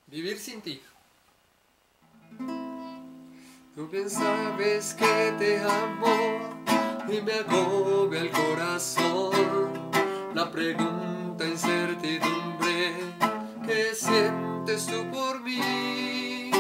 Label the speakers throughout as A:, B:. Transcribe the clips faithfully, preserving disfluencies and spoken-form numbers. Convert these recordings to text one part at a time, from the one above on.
A: Vivir sin ti. Tú bien sabes que te amo y me agobia el corazón la pregunta incertidumbre, ¿qué sientes tú por mí?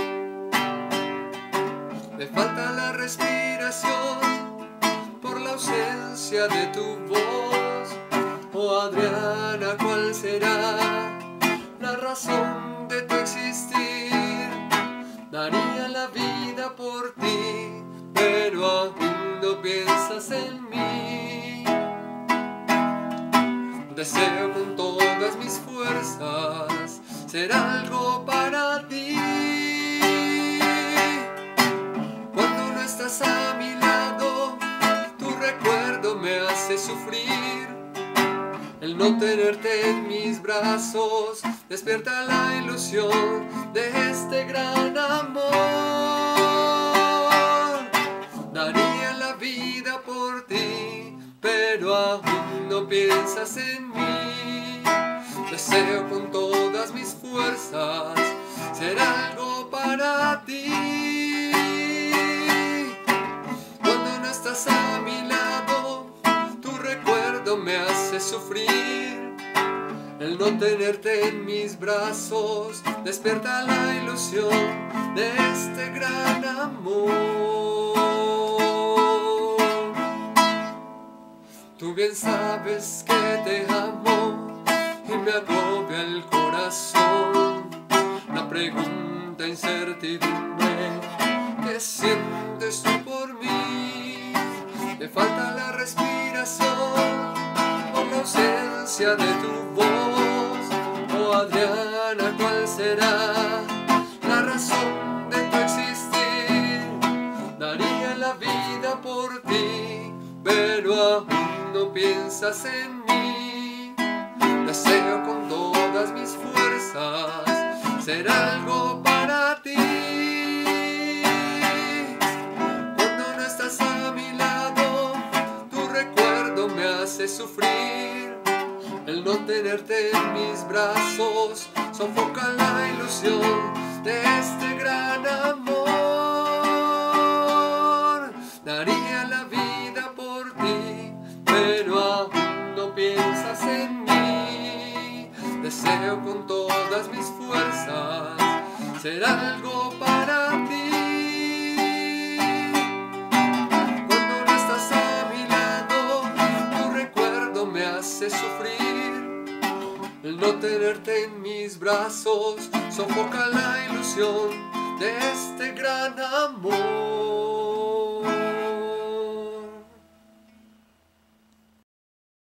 A: Me falta la respiración por la ausencia de tu voz. Oh Adriana, ¿cuál será la razón de tu existir? Daría la vida por ti, pero aún no piensas en mí. Deseo con todas mis fuerzas ser algo para ti. Cuando no estás a mi lado, tu recuerdo me hace sufrir. El no tenerte en mis brazos despierta la ilusión de este gran amor. Daría la vida por ti, pero aún no piensas en mí. Deseo con todas mis fuerzas ser algo para ti. Cuando no estás a mi lado, tu recuerdo me hace sufrir. El no tenerte en mis brazos despierta la ilusión de este gran amor. Tú bien sabes que te amo y me agobia el corazón la pregunta incertidumbre, ¿qué sientes tú por mí? Me falta la respiración por la ausencia de tu voz. Oh Adriana, ¿cuál será la razón de tu existir? Daría la vida por ti, pero aún no piensas en mí. Deseo con todas mis fuerzas ser algo para ti. Cuando no estás a mi lado, tu recuerdo me hace sufrir. El no tenerte en mis brazos sofoca la ilusión de este gran amor. Daría la vida por ti, pero aún no piensas en mí. Deseo con todas mis fuerzas ser algo para ti. Cuando no estás a mi lado, tu recuerdo me hace sufrir. El no tenerte en mis brazos sofoca la ilusión de este gran amor.